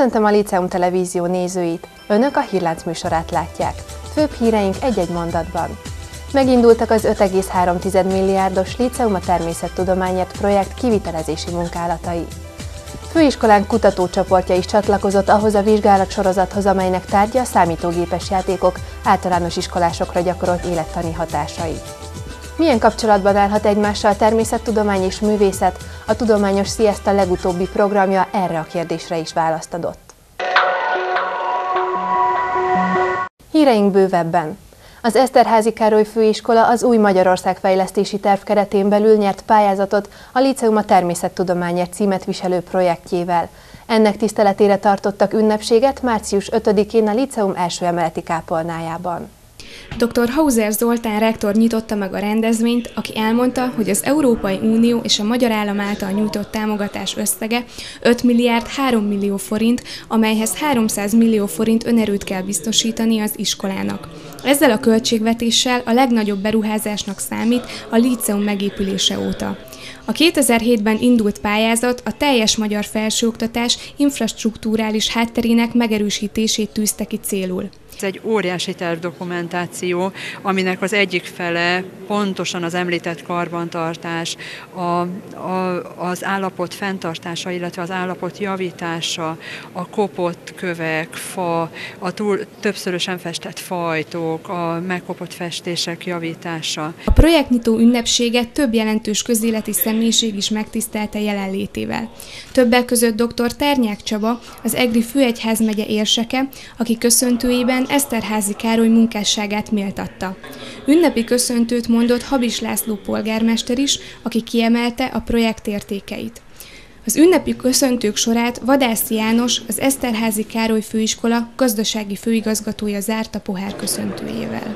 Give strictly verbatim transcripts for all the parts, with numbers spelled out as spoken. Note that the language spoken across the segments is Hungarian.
Köszöntöm a Líceum Televízió nézőit! Önök a Hírlánc műsorát látják. Főbb híreink egy-egy mondatban. Megindultak az öt egész három milliárdos Líceum a természettudományért projekt kivitelezési munkálatai. Főiskolánk kutatócsoportja is csatlakozott ahhoz a vizsgálatsorozathoz, amelynek tárgya a számítógépes játékok általános iskolásokra gyakorolt élettani hatásai. Milyen kapcsolatban állhat egymással a természettudomány és művészet? A Tudományos Sziaszta legutóbbi programja erre a kérdésre is választ adott. Híreink bővebben. Az Eszterházy Károly Főiskola az Új Magyarország fejlesztési terv keretén belül nyert pályázatot a Líceum a természettudományért címet viselő projektjével. Ennek tiszteletére tartottak ünnepséget március ötödikén a Líceum első emeleti kápolnájában. doktor Hauser Zoltán rektor nyitotta meg a rendezvényt, aki elmondta, hogy az Európai Unió és a magyar állam által nyújtott támogatás összege öt milliárd három millió forint, amelyhez háromszáz millió forint önerőt kell biztosítani az iskolának. Ezzel a költségvetéssel a legnagyobb beruházásnak számít a Líceum megépülése óta. A kétezer-hétben indult pályázat a teljes magyar felsőoktatás infrastrukturális hátterének megerősítését tűzte ki célul. Ez egy óriási tervdokumentáció, aminek az egyik fele pontosan az említett karbantartás, a, a, az állapot fenntartása, illetve az állapot javítása, a kopott kövek, fa, a túl, többszörösen festett fajtok, a megkopott festések javítása. A projektnyitó ünnepséget több jelentős közéleti személyiség is megtisztelte jelenlétével. Többek között doktor Ternyák Csaba, az Egri főegyházmegye érseke, aki köszöntőjében Eszterházy Károly munkásságát méltatta. Ünnepi köszöntőt mondott Habis László polgármester is, aki kiemelte a projekt értékeit. Az ünnepi köszöntők sorát Vadász János, az Eszterházy Károly Főiskola gazdasági főigazgatója zárta pohár köszöntőjével.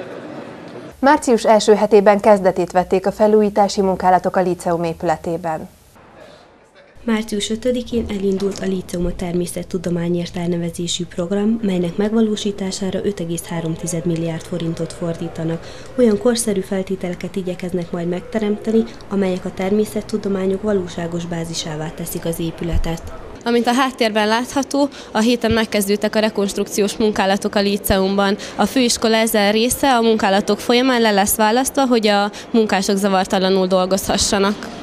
Március első hetében kezdetét vették a felújítási munkálatok a Líceum épületében. március ötödikén elindult a Líceum a természettudományért elnevezésű program, melynek megvalósítására öt egész három milliárd forintot fordítanak. Olyan korszerű feltételeket igyekeznek majd megteremteni, amelyek a természettudományok valóságos bázisává teszik az épületet. Amint a háttérben látható, a héten megkezdődtek a rekonstrukciós munkálatok a Líceumban. A főiskola ezen része a munkálatok folyamán le lesz választva, hogy a munkások zavartalanul dolgozhassanak.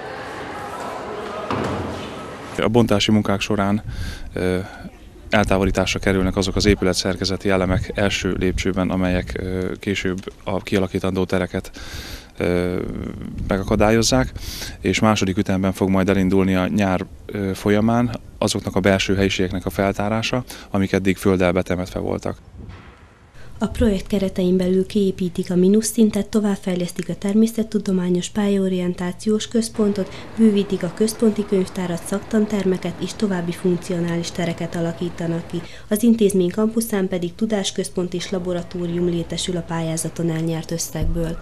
A bontási munkák során ö, eltávolításra kerülnek azok az épületszerkezeti elemek első lépcsőben, amelyek ö, később a kialakítandó tereket ö, megakadályozzák, és második ütemben fog majd elindulni a nyár ö, folyamán azoknak a belső helyiségeknek a feltárása, amik eddig földdel betemetve voltak. A projekt keretein belül kiépítik a mínuszszintet, továbbfejlesztik a természettudományos pályaorientációs központot, bővítik a központi könyvtárat, szaktantermeket és további funkcionális tereket alakítanak ki. Az intézmény kampuszán pedig tudásközpont és laboratórium létesül a pályázaton elnyert összegből.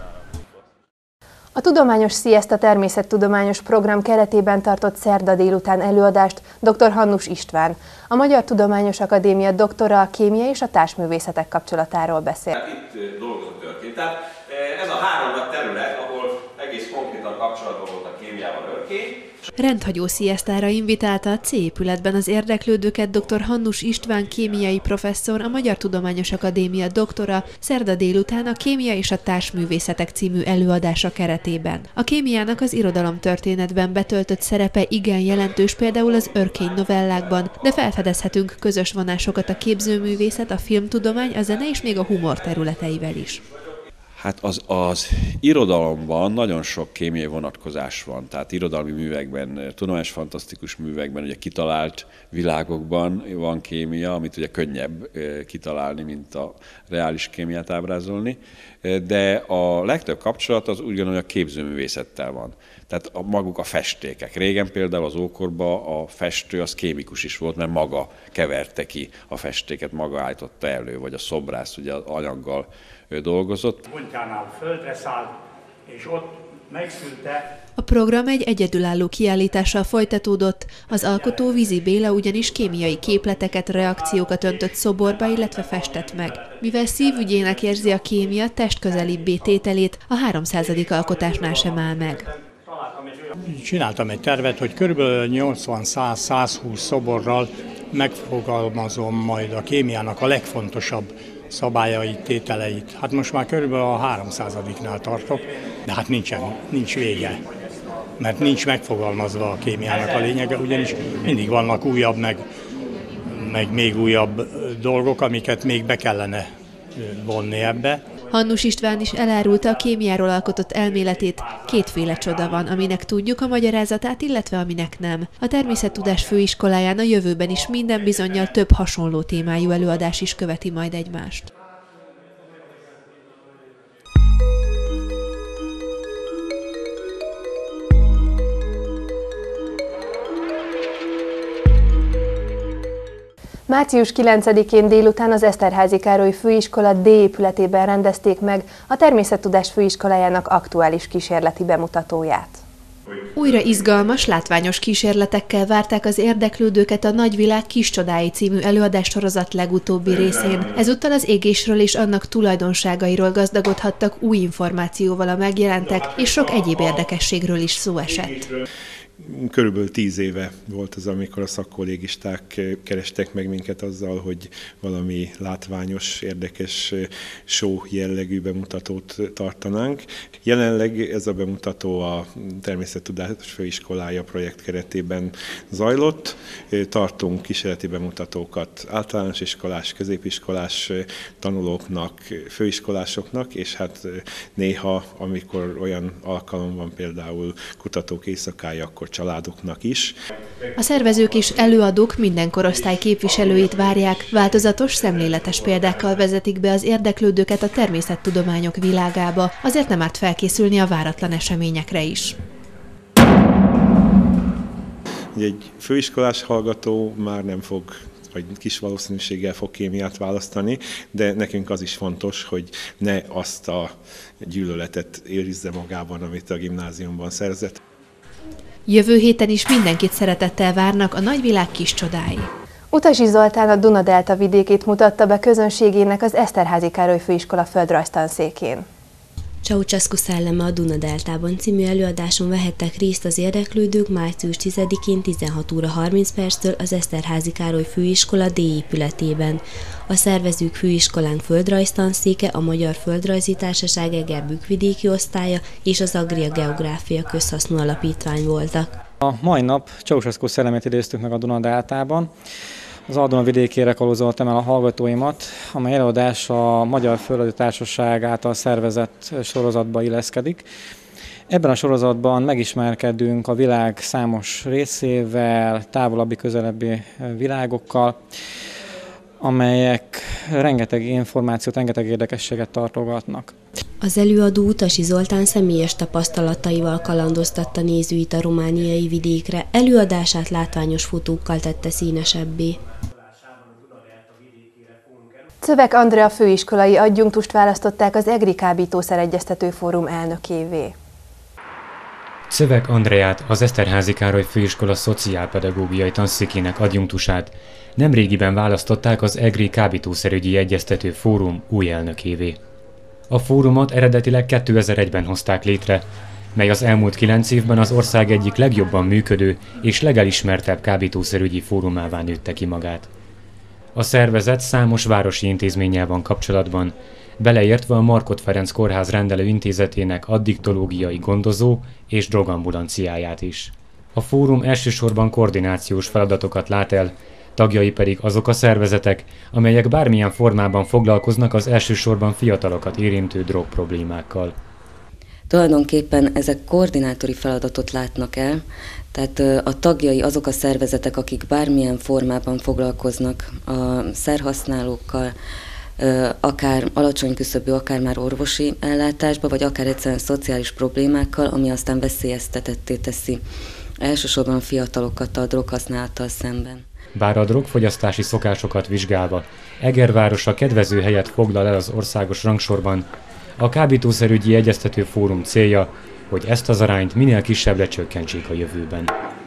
A Tudományos Sziaszta természettudományos program keretében tartott szerda délután előadást doktor Hannus István, a Magyar Tudományos Akadémia doktora a kémia és a társművészetek kapcsolatáról beszél. Itt dolgozat történt. Tehát ez a három nagy terület, ahol egész konkrétan kapcsolatban volt a kémiával Örkény. Rendhagyó sziasztára invitálta a C-épületben az érdeklődőket doktor Hannus István kémiai professzor, a Magyar Tudományos Akadémia doktora szerda délután a Kémia és a társművészetek című előadása keretében. A kémiának az irodalomtörténetben betöltött szerepe igen jelentős, például az Örkény novellákban, de felfedezhetünk közös vonásokat a képzőművészet, a filmtudomány, a zene és még a humor területeivel is. Hát az, az irodalomban nagyon sok kémiai vonatkozás van, tehát irodalmi művekben, tudományos fantasztikus művekben, ugye kitalált világokban van kémia, amit ugye könnyebb kitalálni, mint a reális kémiát ábrázolni, de a legtöbb kapcsolat az úgy gondolom, hogy a képzőművészettel van. Tehát a, maguk a festékek. Régen például az ókorban a festő az kémikus is volt, mert maga keverte ki a festéket, maga állította elő, vagy a szobrász ugye az anyaggal dolgozott. Buntyánál földre szállt, és ott megszülte. A program egy egyedülálló kiállítással folytatódott, az alkotó Vizi Béla ugyanis kémiai képleteket, reakciókat öntött szoborba, illetve festett meg. Mivel szívügyének érzi a kémia testközelibbé tételét, a háromszázadik alkotásnál sem áll meg. Csináltam egy tervet, hogy kb. nyolcvan-száz-százhúsz szoborral megfogalmazom majd a kémiának a legfontosabb szabályait, tételeit. Hát most már körülbelül a háromszázadiknál tartok, de hát nincsen, nincs vége. Mert nincs megfogalmazva a kémiának a lényege, ugyanis mindig vannak újabb, meg, meg még újabb dolgok, amiket még be kellene vonni ebbe. Hannus István is elárulta a kémiáról alkotott elméletét. Kétféle csoda van, aminek tudjuk a magyarázatát, illetve aminek nem. A Természettudás Főiskoláján a jövőben is minden bizonnyal több hasonló témájú előadás is követi majd egymást. március kilencedikén délután az Eszterházy Károly Főiskola D épületében rendezték meg a Természettudás Főiskolájának aktuális kísérleti bemutatóját. Újra izgalmas, látványos kísérletekkel várták az érdeklődőket a Nagyvilág kis csodái című előadássorozat legutóbbi részén. Ezúttal az égésről és annak tulajdonságairól gazdagodhattak új információval a megjelentek, és sok egyéb érdekességről is szó esett. Körülbelül tíz éve volt az, amikor a szakkollégisták kerestek meg minket azzal, hogy valami látványos, érdekes, show jellegű bemutatót tartanánk. Jelenleg ez a bemutató a Természettudás Főiskolája projekt keretében zajlott. Tartunk kísérleti bemutatókat általános iskolás, középiskolás tanulóknak, főiskolásoknak, és hát néha, amikor olyan alkalom van, például kutatók éjszakája, akkor családoknak is. A szervezők és előadók minden korosztály képviselőit várják, változatos, szemléletes példákkal vezetik be az érdeklődőket a természettudományok világába, azért nem árt felkészülni a váratlan eseményekre is. Egy főiskolás hallgató már nem fog, vagy kis valószínűséggel fog kémiát választani, de nekünk az is fontos, hogy ne azt a gyűlöletet érizze magában, amit a gimnáziumban szerzett. Jövő héten is mindenkit szeretettel várnak a Nagyvilág kis csodái. Utasi Zoltán a Duna-delta vidékét mutatta be közönségének az Eszterházy Károly Főiskola földrajztanszékén. Ceausescu szelleme a Duna-deltában című előadáson vehettek részt az érdeklődők március tizedikén tizenhat óra harminc perctől az Eszterházy Károly Főiskola D épületében. A szervezők főiskolánk földrajztanszéke, a Magyar Földrajzi Társaság Eger-Bükk-vidéki osztálya és az Agria Geográfia Közhasznú Alapítvány voltak. A mai nap Ceausescu szellemét idéztük meg a Duna-deltában. Az Aldona vidékére kalózoltam el a hallgatóimat, amely előadás a Magyar Földrajzi Társaság által szervezett sorozatba illeszkedik. Ebben a sorozatban megismerkedünk a világ számos részével, távolabbi, közelebbi világokkal, amelyek rengeteg információt, rengeteg érdekességet tartogatnak. Az előadó Utasi Zoltán személyes tapasztalataival kalandoztatta nézőit a romániai vidékre, előadását látványos fotókkal tette színesebbé. Czövek Andrea főiskolai adjunktust választották az EGRI Kábítószer Egyeztető Fórum elnökévé. Czövek Andreát, az Eszterházy Károly Főiskola szociálpedagógiai tanszékének adjunktusát nemrégiben választották az EGRI Kábítószerügyi Egyeztető Fórum új elnökévé. A fórumot eredetileg kétezer-egyben hozták létre, mely az elmúlt kilenc évben az ország egyik legjobban működő és legelismertebb kábítószerügyi fórumává nőtte ki magát. A szervezet számos városi intézménnyel van kapcsolatban, beleértve a Markhot Ferenc Kórház rendelő intézetének addiktológiai gondozó és drogambulanciáját is. A fórum elsősorban koordinációs feladatokat lát el, tagjai pedig azok a szervezetek, amelyek bármilyen formában foglalkoznak az elsősorban fiatalokat érintő drogproblémákkal. Tulajdonképpen ezek koordinátori feladatot látnak el, tehát a tagjai azok a szervezetek, akik bármilyen formában foglalkoznak a szerhasználókkal, akár alacsony küszöbű, akár már orvosi ellátásba, vagy akár egyszerűen szociális problémákkal, ami aztán veszélyeztetetté teszi elsősorban a fiatalokat a droghasználattal szemben. Bár a drogfogyasztási szokásokat vizsgálva Eger városa kedvező helyet foglal el az országos rangsorban, a Kábítószerügyi Egyeztető Fórum célja, hogy ezt az arányt minél kisebbre csökkentsék a jövőben.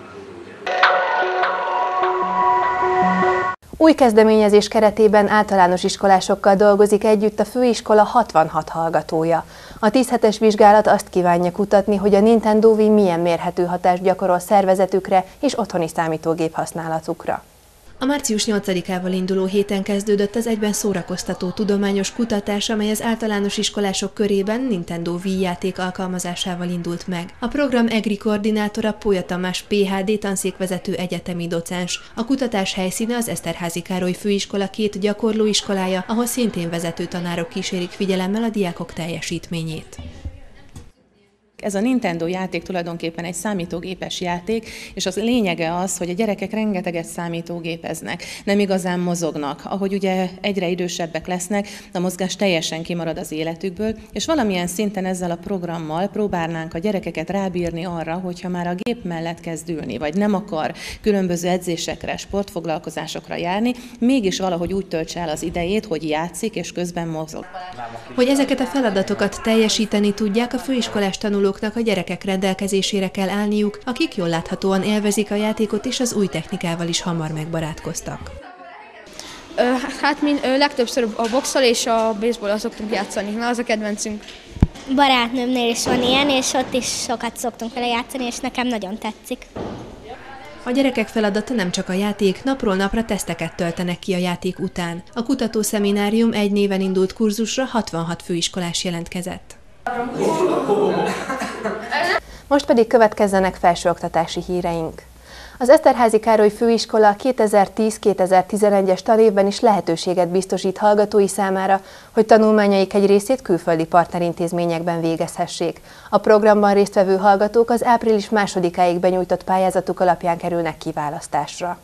Új kezdeményezés keretében általános iskolásokkal dolgozik együtt a főiskola hatvanhat hallgatója. A tíz hetes vizsgálat azt kívánja kutatni, hogy a Nintendo Wii milyen mérhető hatást gyakorol szervezetükre és otthoni számítógép használatukra. A március nyolcadikával induló héten kezdődött az egyben szórakoztató tudományos kutatás, amely az általános iskolások körében Nintendo Wii játék alkalmazásával indult meg. A program EGRI koordinátora Pólya Tamás pé há dé tanszékvezető egyetemi docens. A kutatás helyszíne az Eszterházy Károly Főiskola két gyakorlóiskolája, ahol szintén vezető tanárok kísérik figyelemmel a diákok teljesítményét. Ez a Nintendo játék tulajdonképpen egy számítógépes játék, és az lényege az, hogy a gyerekek rengeteget számítógépeznek, nem igazán mozognak. Ahogy ugye egyre idősebbek lesznek, a mozgás teljesen kimarad az életükből, és valamilyen szinten ezzel a programmal próbálnánk a gyerekeket rábírni arra, hogyha már a gép mellett kezd ülni, vagy nem akar különböző edzésekre, sportfoglalkozásokra járni, mégis valahogy úgy töltse el az idejét, hogy játszik, és közben mozog. Hogy ezeket a feladatokat teljesíteni tudják, a főiskolás tanulók a gyerekek rendelkezésére kell állniuk, akik jól láthatóan élvezik a játékot, és az új technikával is hamar megbarátkoztak. Hát mi legtöbbször a boxol és a baseball-al szoktunk játszani, na az a kedvencünk. Barátnőmnél is van ilyen, és ott is sokat szoktunk vele játszani, és nekem nagyon tetszik. A gyerekek feladata nem csak a játék, napról napra teszteket töltenek ki a játék után. A kutatószeminárium egy néven indult kurzusra hatvanhat főiskolás jelentkezett. Most pedig következzenek felsőoktatási híreink. Az Eszterházy Károly Főiskola kétezer-tíz kétezer-tizenegyes tanévben is lehetőséget biztosít hallgatói számára, hogy tanulmányaik egy részét külföldi partnerintézményekben végezhessék. A programban résztvevő hallgatók az április másodikáig benyújtott pályázatuk alapján kerülnek kiválasztásra.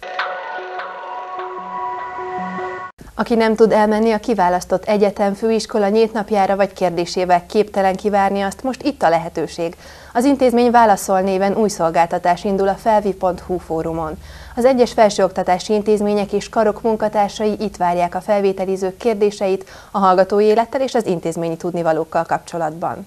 Aki nem tud elmenni a kiválasztott egyetem, főiskola nyílt napjára vagy kérdésével képtelen kivárni azt, most itt a lehetőség. Az intézmény Válaszol néven új szolgáltatás indul a felvi pont hu fórumon. Az egyes felsőoktatási intézmények és karok munkatársai itt várják a felvételizők kérdéseit a hallgatói élettel és az intézményi tudnivalókkal kapcsolatban.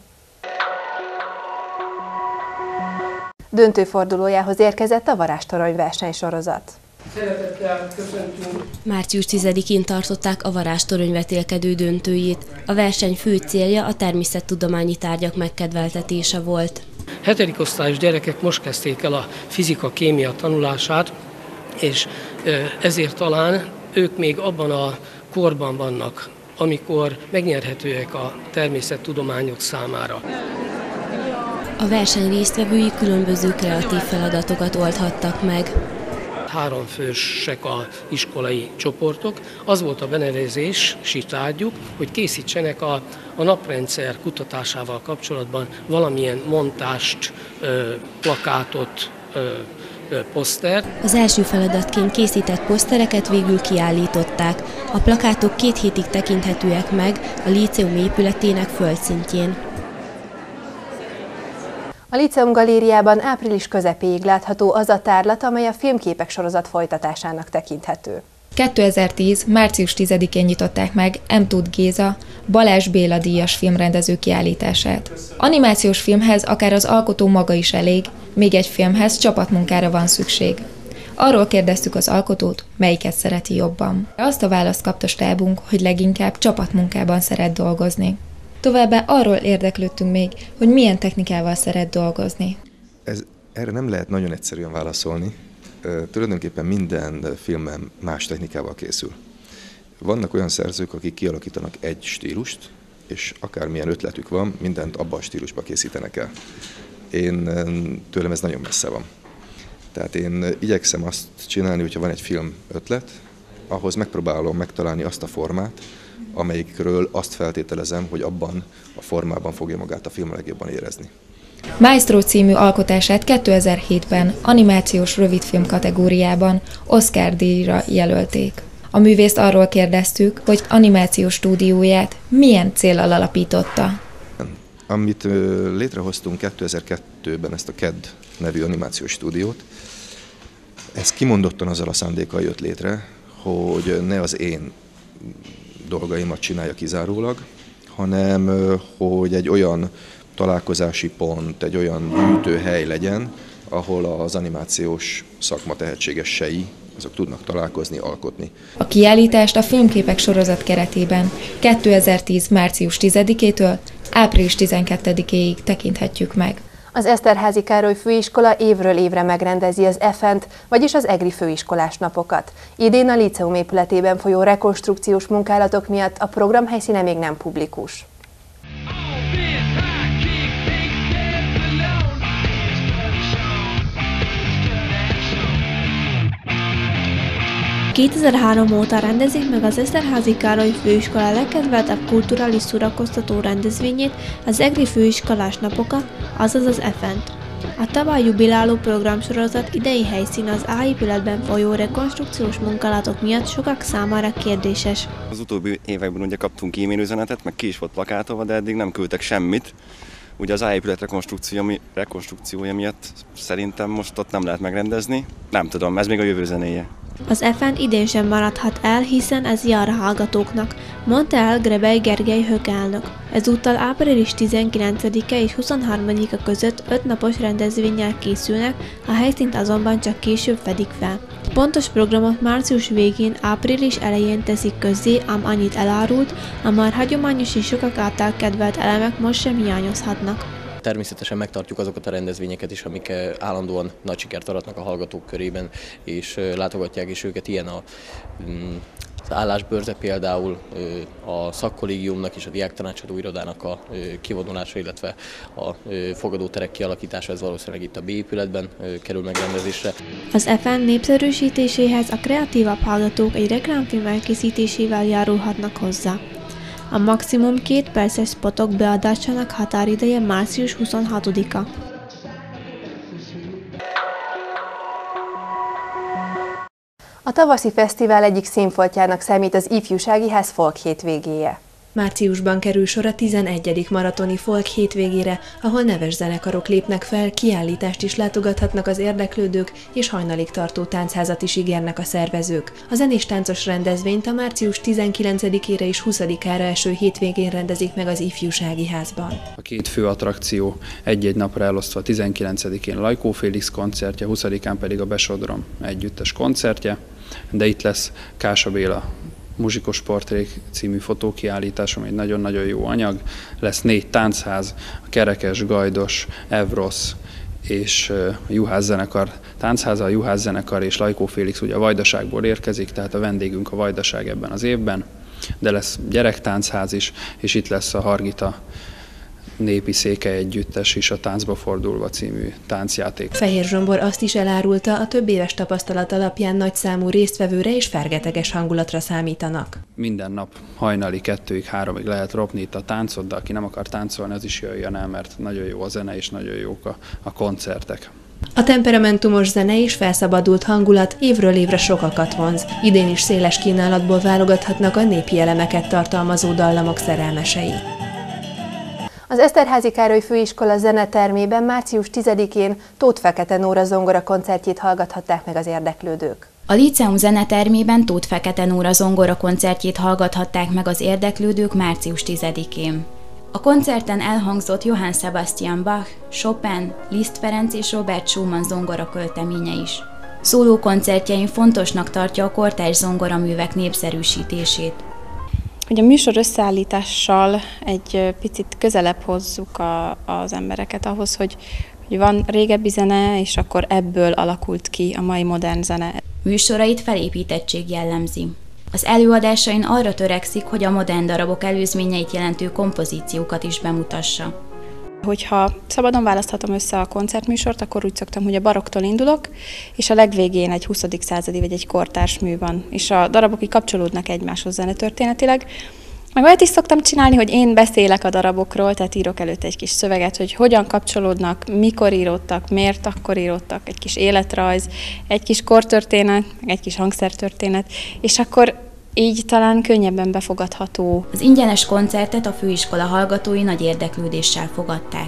Döntőfordulójához érkezett a varázstorony versenysorozat. Szeretettel köszöntünk! Március tizedikén tartották a varázstorony vetélkedő döntőjét. A verseny fő célja a természettudományi tárgyak megkedveltetése volt. Hetedik osztályos gyerekek most kezdték el a fizika-kémia tanulását, és ezért talán ők még abban a korban vannak, amikor megnyerhetőek a természettudományok számára. A verseny résztvevői különböző kreatív feladatokat oldhattak meg. Háromfősek a iskolai csoportok. Az volt a benevezési tárgyuk, hogy készítsenek a, a naprendszer kutatásával kapcsolatban valamilyen montást, plakátot, posztert. Az első feladatként készített posztereket végül kiállították. A plakátok két hétig tekinthetőek meg a líceum épületének földszintjén. A Líceum galériában április közepéig látható az a tárlat, amely a filmképek sorozat folytatásának tekinthető. kétezer-tíz. március tizedikén nyitották meg M. Tóth Géza, Balázs Béla díjas filmrendező kiállítását. Animációs filmhez akár az alkotó maga is elég, még egy filmhez csapatmunkára van szükség. Arról kérdeztük az alkotót, melyiket szereti jobban. Azt a választ kapta stábunk, hogy leginkább csapatmunkában szeret dolgozni. Továbbá arról érdeklődtünk még, hogy milyen technikával szeret dolgozni. Ez, erre nem lehet nagyon egyszerűen válaszolni. Tulajdonképpen minden filmem más technikával készül. Vannak olyan szerzők, akik kialakítanak egy stílust, és akármilyen ötletük van, mindent abban a stílusba készítenek el. Én tőlem ez nagyon messze van. Tehát én igyekszem azt csinálni, hogyha van egy film ötlet, ahhoz megpróbálom megtalálni azt a formát, amelyikről azt feltételezem, hogy abban a formában fogja magát a film legjobban érezni. Maestro című alkotását kétezer-hétben animációs rövidfilm kategóriában Oscar-díjra jelölték. A művészt arról kérdeztük, hogy animációs stúdióját milyen céllal alapította. Amit létrehoztunk kétezer-kettőben, ezt a ká e dé nevű animációs stúdiót, ez kimondottan azzal a szándékkal jött létre, hogy ne az én dolgaimat csinálja kizárólag, hanem hogy egy olyan találkozási pont, egy olyan gyűjtőhely legyen, ahol az animációs szakma tehetségesei azok tudnak találkozni, alkotni. A kiállítást a filmképek sorozat keretében kétezer-tíz. március tizedikétől április tizenkettedikéig tekinthetjük meg. Az Eszterházy Károly Főiskola évről évre megrendezi az EFENT, vagyis az EGRI főiskolás napokat. Idén a líceum épületében folyó rekonstrukciós munkálatok miatt a program helyszíne még nem publikus. kétezer-három óta rendezik meg az Eszterházy Károly Főiskola legkedveltebb kulturális szórakoztató rendezvényét, az EGRI főiskolás napokat, azaz az EFENT. A tavaly jubiláló programsorozat idei helyszín az A épületben folyó rekonstrukciós munkálatok miatt sokak számára kérdéses. Az utóbbi években ugye kaptunk e-mail üzenetet, meg ki is volt plakátolva, de eddig nem küldtek semmit. Ugye az A épület rekonstrukciója, rekonstrukciója miatt szerintem most ott nem lehet megrendezni. Nem tudom, ez még a jövő zenéje. Az EFENT idén sem maradhat el, hiszen ez jár a hallgatóknak, mondta el Grebei Gergely hökelnök. Ezúttal április tizenkilencedike és huszonharmadika között öt napos rendezvénnyel készülnek, a helyszínt azonban csak később fedik fel. Pontos programot március végén, április elején teszik közzé, ám annyit elárult, a már hagyományos és sokak által kedvelt elemek most sem hiányozhatnak. Természetesen megtartjuk azokat a rendezvényeket is, amik állandóan nagy sikert aratnak a hallgatók körében, és látogatják is őket. Ilyen a, az állásbőrze például, a szakkollégiumnak és a diáktanácsadó irodának a kivonulása, illetve a fogadóterek kialakítása, ez valószínűleg itt a B épületben kerül megrendezésre. Az EFENT népszerűsítéséhez a kreatívabb hallgatók egy reklámfilm elkészítésével járulhatnak hozzá. A maximum két perces spotok beadásának határideje március huszonhatodika. A tavaszi fesztivál egyik színfoltjának számít az Ifjúsági Ház Folk hétvégéje. Márciusban kerül sor a tizenegyedik maratoni folk hétvégére, ahol neves zenekarok lépnek fel, kiállítást is látogathatnak az érdeklődők, és hajnalig tartó táncházat is ígérnek a szervezők. A zenés táncos rendezvényt a március tizenkilencedikére és huszadikára eső hétvégén rendezik meg az Ifjúsági Házban. A két fő attrakció egy-egy napra elosztva, tizenkilencedikén Lajkó Félix koncertje, huszadikán pedig a Besodrom együttes koncertje, de itt lesz Kása Béla Muzsikos Portrék című fotókiállítás, ami egy nagyon-nagyon jó anyag. Lesz négy táncház, a Kerekes, Gajdos, Evrosz és a Juhász zenekar táncháza, a Juhász zenekar és Lajkó Félix ugye a Vajdaságból érkezik, tehát a vendégünk a Vajdaság ebben az évben, de lesz gyerektánchaz is, és itt lesz a Hargita népi székely együttes is, a Táncba fordulva című táncjáték. Fehér Zsombor azt is elárulta, a több éves tapasztalat alapján nagyszámú résztvevőre és fergeteges hangulatra számítanak. Minden nap hajnali kettőig, háromig lehet ropni itt a táncot, de aki nem akar táncolni, az is jöjjön el, mert nagyon jó a zene és nagyon jók a, a koncertek. A temperamentumos zene és felszabadult hangulat évről évre sokakat vonz. Idén is széles kínálatból válogathatnak a népi elemeket tartalmazó dallamok szerelmesei. Az Eszterházy Károly Főiskola zenetermében március tizedikén Tóth Fekete Nóra zongora koncertjét hallgathatták meg az érdeklődők. A líceum zenetermében Tóth Fekete Nóra zongora koncertjét hallgathatták meg az érdeklődők március tizedikén. A koncerten elhangzott Johann Sebastian Bach, Chopin, Liszt Ferenc és Robert Schumann zongora költeménye is. Szóló koncertjein fontosnak tartja a kortárs zongoraművek népszerűsítését. Hogy a műsor összeállítással egy picit közelebb hozzuk a, az embereket ahhoz, hogy, hogy van régebbi zene, és akkor ebből alakult ki a mai modern zene. Műsorait felépítettség jellemzi. Az előadásain arra törekszik, hogy a modern darabok előzményeit jelentő kompozíciókat is bemutassa. Hogyha szabadon választhatom össze a koncertműsort, akkor úgy szoktam, hogy a barokktól indulok, és a legvégén egy huszadik századi vagy egy kortárs mű van, és a darabok így kapcsolódnak egymáshoz zenetörténetileg. Meg olyat is szoktam csinálni, hogy én beszélek a darabokról, tehát írok előtte egy kis szöveget, hogy hogyan kapcsolódnak, mikor íródtak, miért akkor íródtak, egy kis életrajz, egy kis kortörténet, egy kis hangszertörténet, és akkor így talán könnyebben befogadható. Az ingyenes koncertet a főiskola hallgatói nagy érdeklődéssel fogadták.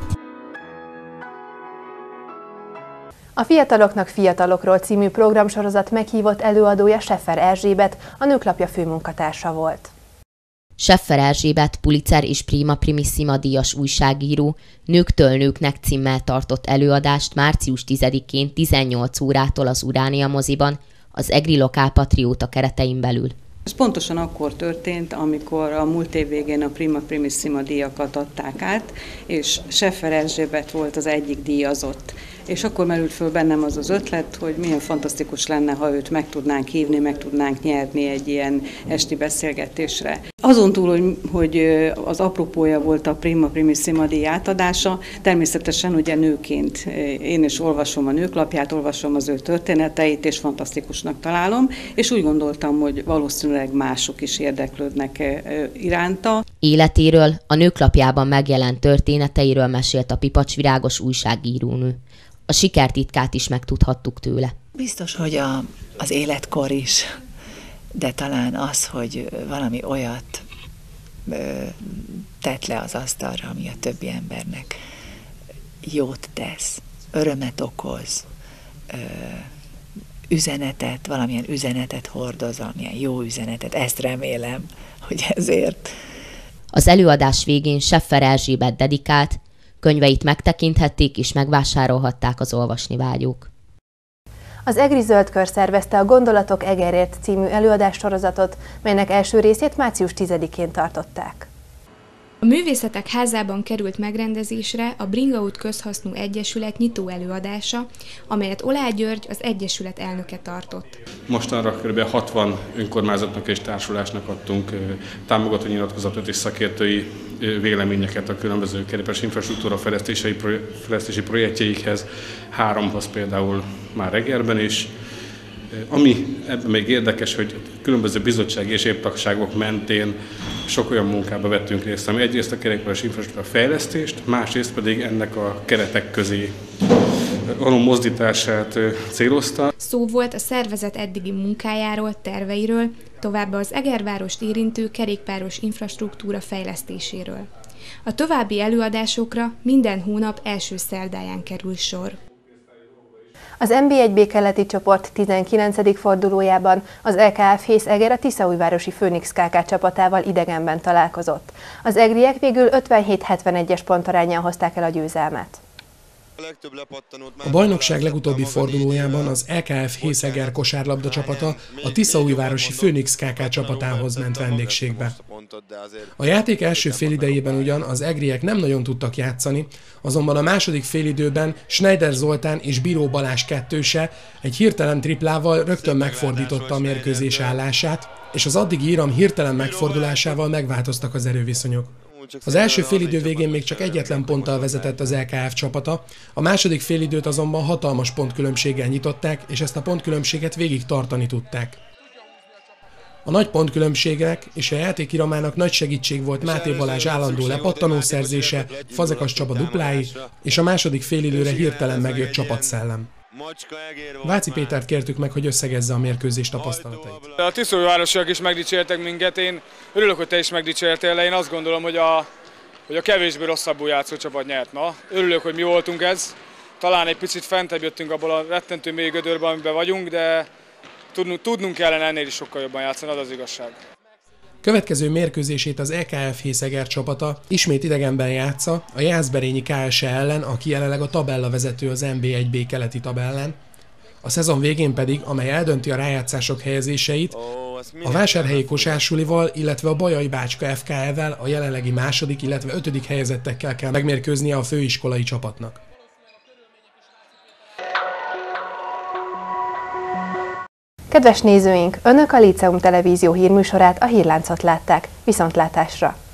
A Fiataloknak fiatalokról című programsorozat meghívott előadója Seffer Erzsébet, a Nőklapja főmunkatársa volt. Seffer Erzsébet Pulitzer és Prima Primissima díjas újságíró Nőktől nőknek címmel tartott előadást március tizedikén tizennyolc órától az Uránia moziban, az EGRI Lokál Patrióta keretein belül. Ez pontosan akkor történt, amikor a múlt év végén a Prima Primissima díjakat adták át, és Scheffer Erzsébet volt az egyik díjazott. És akkor merült föl bennem az az ötlet, hogy milyen fantasztikus lenne, ha őt meg tudnánk hívni, meg tudnánk nyerni egy ilyen esti beszélgetésre. Azon túl, hogy, hogy az apropója volt a Prima Primissima díj átadása, természetesen ugye nőként én is olvasom a Nőklapját, olvasom az ő történeteit, és fantasztikusnak találom, és úgy gondoltam, hogy valószínűleg mások is érdeklődnek iránta. Életéről, a Nőklapjában megjelent történeteiről mesélt a Pipacsvirágos újságírónő. A sikertitkát is megtudhattuk tőle. Biztos, hogy a, az életkor is, de talán az, hogy valami olyat ö, tett le az asztalra, ami a többi embernek jót tesz, örömet okoz, ö, üzenetet, valamilyen üzenetet hordoz, valamilyen jó üzenetet, ezt remélem, hogy ezért. Az előadás végén Scheffer Erzsébet dedikált, könyveit megtekinthették és megvásárolhatták az olvasni vágyók. Az Egri Zöldkör szervezte a Gondolatok Egerért című előadássorozatot, melynek első részét március tizedikén tartották. A Művészetek Házában került megrendezésre a Bringaút Közhasznú Egyesület nyitó előadása, amelyet Oláh György, az Egyesület elnöke tartott. Mostanra kb. hatvan önkormányzatnak és társulásnak adtunk támogató nyilatkozatot és szakértői véleményeket a különböző kerékpáros infrastruktúra fejlesztési, fejlesztési projektjeikhez, háromhoz például már Egerben is. Ami ebben még érdekes, hogy különböző bizottsági és évtagságok mentén sok olyan munkába vettünk részt, ami egyrészt a kerékpáros infrastruktúra fejlesztést, másrészt pedig ennek a keretek közé való mozdítását célozta. Szó volt a szervezet eddigi munkájáról, terveiről, továbbá az Egervárost érintő kerékpáros infrastruktúra fejlesztéséről. A további előadásokra minden hónap első szerdáján kerül sor. Az en bé egy bé keleti csoport tizenkilencedik fordulójában az é ká ef Hész Eger a Tiszaújvárosi Főnix ká ká csapatával idegenben találkozott. Az egriek végül ötvenhét hetvenegyes pontaránnyal hozták el a győzelmet. A bajnokság legutóbbi fordulójában az é ká ef Hész Eger kosárlabda csapata a Tiszaújvárosi Főnix ká ká csapatához ment vendégségbe. A játék első félidejében ugyan az egriek nem nagyon tudtak játszani, azonban a második félidőben Schneider Zoltán és Bíró Balázs kettőse egy hirtelen triplával rögtön megfordította a mérkőzés állását, és az addigi iram hirtelen megfordulásával megváltoztak az erőviszonyok. Az első félidő végén még csak egyetlen ponttal vezetett az é ká ef csapata, a második félidőt azonban hatalmas pontkülönbséggel nyitották, és ezt a pontkülönbséget végig tartani tudták. A nagy pontkülönbségek és a játék iramának nagy segítség volt Máté Balázs állandó lepattanó szerzése, Fazekas Csaba duplái, és a második félidőre hirtelen megjött csapatszellem. Váci Pétert kértük meg, hogy összegezze a mérkőzés tapasztalatait. A tisztaújvárosiak is megdicsértek minket, én örülök, hogy te is megdicsértél, de én azt gondolom, hogy a, hogy a kevésbé rosszabbul játszó csapat nyert ma. Örülök, hogy mi voltunk ez. Talán egy picit fentebb jöttünk abból a rettentő mély gödörbe, amiben vagyunk, de tudnunk, tudnunk kellene ennél is sokkal jobban játszani, az az igazság. Következő mérkőzését az é ká ef Hész Eger csapata ismét idegenben játsza a Jászberényi ká es e ellen, aki jelenleg a tabella vezető az en bé egy bé keleti tabellán. A szezon végén pedig, amely eldönti a rájátszások helyezéseit, a Vásárhelyi Kosársulival, illetve a Bajai Bácska ef ká e-vel a jelenlegi második, illetve ötödik helyezettekkel kell megmérkőznie a főiskolai csapatnak. Kedves nézőink, Önök a Líceum Televízió hírműsorát, a Hírláncot látták. Viszontlátásra!